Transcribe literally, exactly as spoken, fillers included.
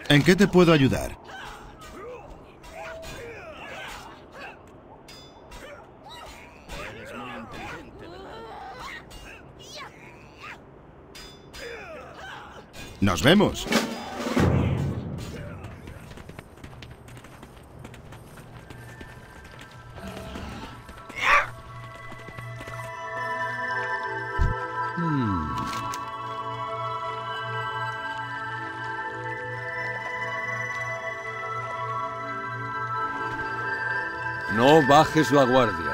¿En qué te puedo ayudar? ¡Nos vemos! No bajes la guardia.